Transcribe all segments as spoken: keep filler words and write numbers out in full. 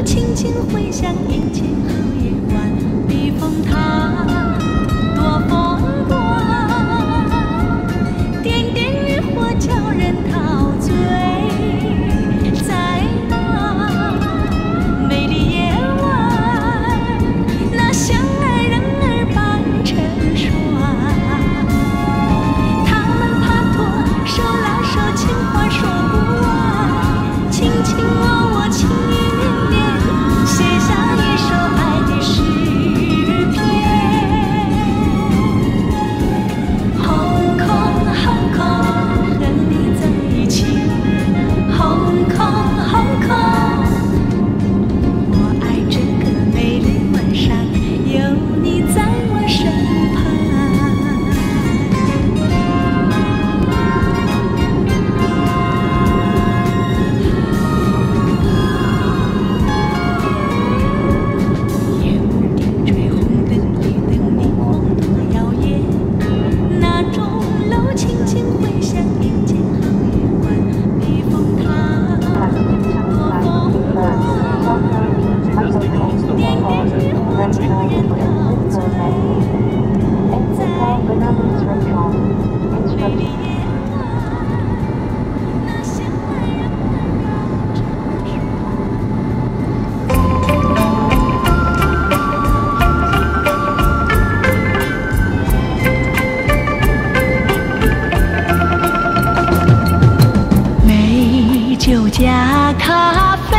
轻轻回响，迎接好夜晚，避风塘多风光，点点渔火叫人陶醉，在那美丽夜晚，那相爱人儿伴成双，他们帕托手拉手，情话说不完，轻轻握握，情意绵绵，写下一首爱的诗篇。Hong Kong Hong Kong 和你在一起 Hong Kong Hong Kong 我爱这个美丽晚上，有你在我身旁。有点追红灯绿灯，霓虹多耀眼，那钟楼轻轻回响，迎接好夜晚，避风塘多风光，点点渔火叫人陶醉，在美丽夜晚，那相爱人儿伴成美酒加咖啡，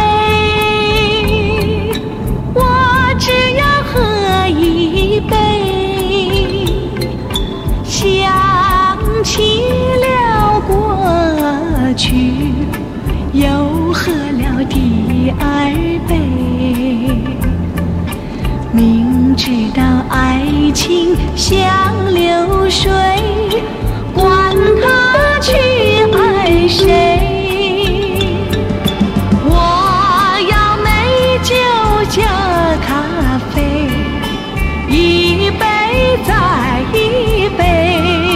我只要喝一杯，想起了过去，又喝了第二杯，明知道爱情像流水，管他去爱谁，我要美酒加咖啡，一杯再一杯。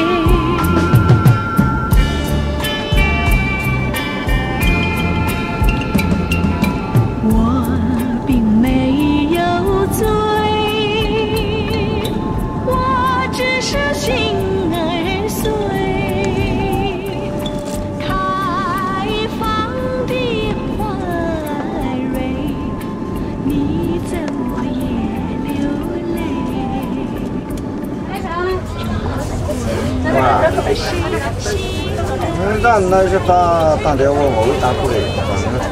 我并没有醉，我只是心儿碎，开放的花蕊，你怎么也流泪？ 嗯，咱那是把当天我我打过来。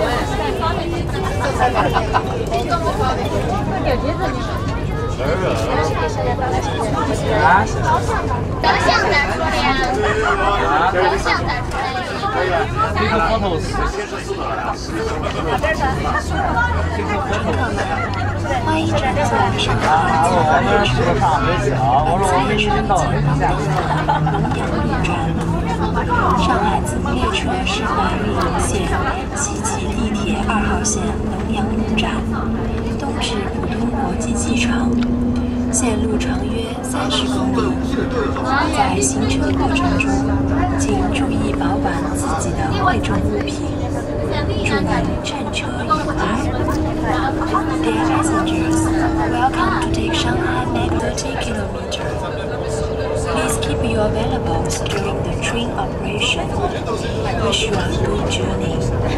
德相咋说的呀？德相咋说的呀？ 这个佛头是。 欢迎转载上海我们是个上飞机啊！我说我们已经到了。 龙阳驿站，上海子列车是华丽路线西起地铁二号线龙阳路站，东至浦东国际机场，线路长约三十公里。在行车过程中，请注意保管自己的贵重物品，祝您乘车愉快。Dear passengers, welcome to take Shanghai next thirty kilometers. Please keep your valuables during the train operation. Wish you a good journey.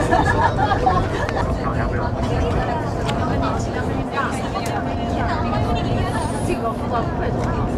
这个不知道会多少。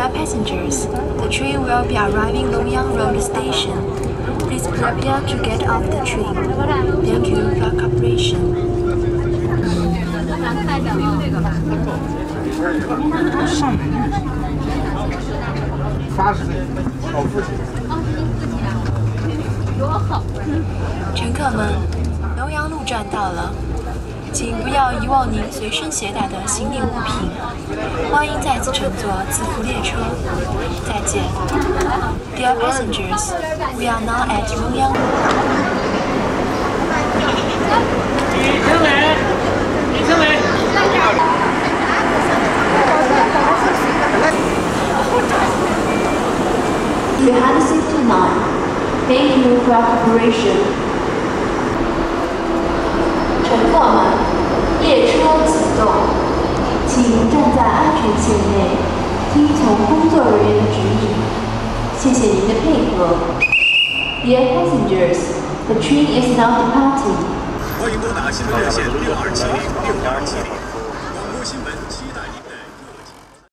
Dear passengers, the train will be arriving Longyang Road Station. Please prepare to get off the train. Thank you for your cooperation. 八十岁，老父亲。 乘客们，龙阳路站到了，请不要遗忘您随身携带的行李物品。欢迎再次乘坐磁浮列车，再见。Dear passengers, we are now at Longyang. 李成伟，李成伟。 Behind sixty-nine, thank you for your cooperation. 乘客们，列车启动，请站在安全线内，听从工作人员的指引。谢谢您的配合。Dear passengers, the train is now departing. 欢迎拨打新闻热线六二七零六二七零，广播新闻。